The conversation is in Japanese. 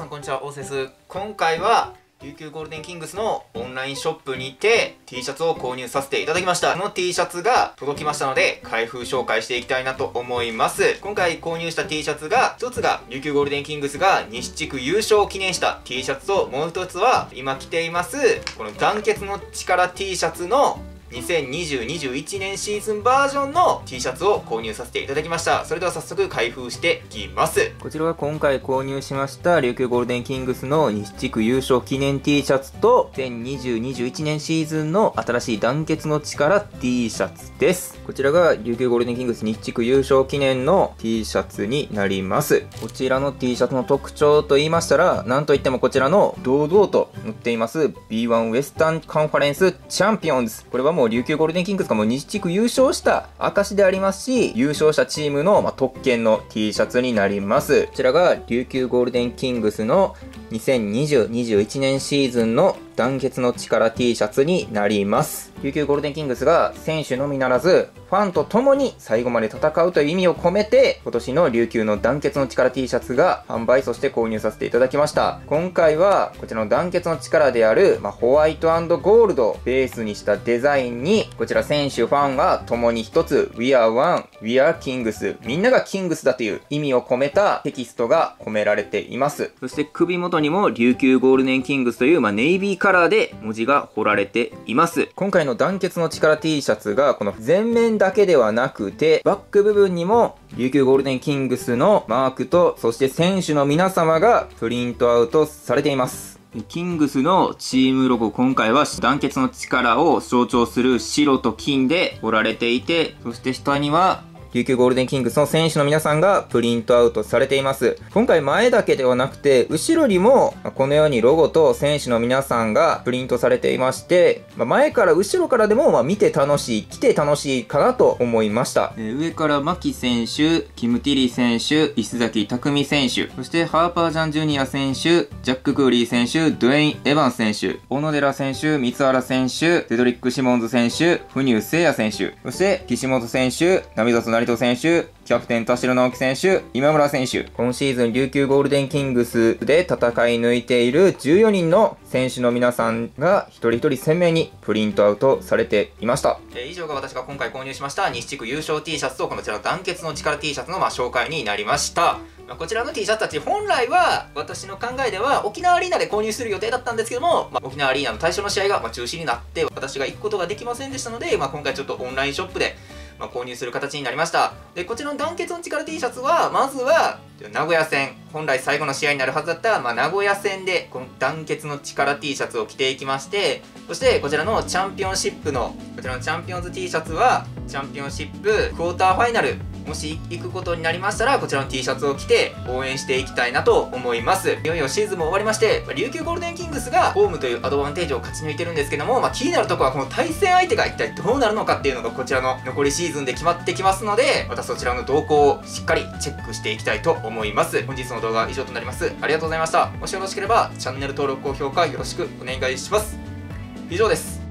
さんこんにちは、大瀬です。今回は琉球ゴールデンキングスのオンラインショップにて T シャツを購入させていただきました。この T シャツが届きましたので開封紹介していきたいなと思います。今回購入した T シャツが、一つが琉球ゴールデンキングスが西地区優勝を記念した T シャツと、もう一つは今着ていますこの団結の力 T シャツの2020-21年シーズンバージョンの T シャツを購入させていただきました。それでは早速開封していきます。こちらは今回購入しました琉球ゴールデンキングスの西地区優勝記念 T シャツと、2020-21年シーズンの新しい団結の力 T シャツです。こちらが琉球ゴールデンキングス西地区優勝記念の T シャツになります。こちらの T シャツの特徴と言いましたら、なんといってもこちらの堂々と載っています B1 ウエスタンカンファレンスチャンピオンズ。これはもう琉球ゴールデンキングスがもう西地区優勝した証でありますし、優勝したチームの特権の T シャツになります。こちらが琉球ゴールデンキングスの2020-21年シーズンの団結の力 T シャツになります。琉球ゴールデンキングスが選手のみならずファンと共に最後まで戦うという意味を込めて、今年の琉球の団結の力 T シャツが販売、そして購入させていただきました。今回はこちらの団結の力である、ホワイト&ゴールドをベースにしたデザインに、こちら選手ファンが共に一つ We are one, We are Kings、 みんながキングスだという意味を込めたテキストが込められています。そして首元にも琉球ゴールデンキングスという、ネイビーカラーで文字が彫られています。今回の団結の力 T シャツがこの前面だけではなくて、バック部分にも琉球ゴールデンキングスのマークと、そして選手の皆様がプリントアウトされています。キングスのチームロゴ、今回は団結の力を象徴する白と金で彫られていて、そして下には琉球ゴールデンキングスの選手の皆さんがプリントアウトされています。今回前だけではなくて、後ろにもこのようにロゴと選手の皆さんがプリントされていまして、前から後ろからでも見て楽しい、着て楽しいかなと思いました。上から牧選手、キム・ティリ選手、石崎匠選手、そしてハーパージャンジュニア選手、ジャック・クーリー選手、ドゥエイン・エヴァンス選手、小野寺選手、三原選手、セドリック・シモンズ選手、フニュー・セイヤ選手、そして岸本選手、並里成人選手、キャプテン田代直樹選手、今村選手。今シーズン琉球ゴールデンキングスで戦い抜いている14人の選手の皆さんが一人一人鮮明にプリントアウトされていました。以上が私が今回購入しました西地区優勝 T シャツと、こちらの団結の力 T シャツの紹介になりました。こちらの T シャツたち、本来は私の考えでは沖縄アリーナで購入する予定だったんですけども、沖縄アリーナの対象の試合が中止になって私が行くことができませんでしたので、今回ちょっとオンラインショップで購入する形になりました。で、こちらの団結の力 T シャツは、まずは名古屋戦、本来最後の試合になるはずだった、名古屋戦でこの団結の力 T シャツを着ていきまして、そしてこちらのチャンピオンシップのこちらのチャンピオンズ T シャツはチャンピオンシップクォーターファイナル、もし行くことになりましたら、こちらの T シャツを着て応援していきたいなと思います。いよいよシーズンも終わりまして、琉球ゴールデンキングスがホームというアドバンテージを勝ち抜いてるんですけども、気になるところはこの対戦相手が一体どうなるのかっていうのがこちらの残りシーズンで決まってきますので、またそちらの動向をしっかりチェックしていきたいと思います。本日の動画は以上となります。ありがとうございました。もしよろしければチャンネル登録、高評価よろしくお願いします。以上です。